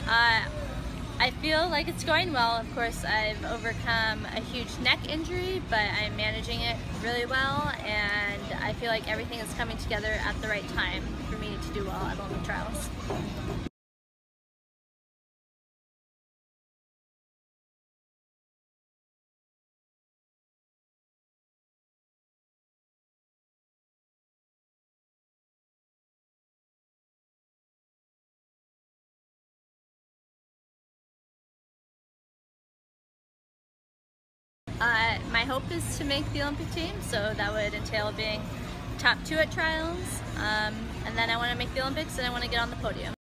Uh, I feel like it's going well. Of course, I've overcome a huge neck injury, but I'm managing it really well, and I feel like everything is coming together at the right time for me to do well at Olympic trials. My hope is to make the Olympic team, so that would entail being top 2 at trials, and then I want to make the Olympics and I want to get on the podium.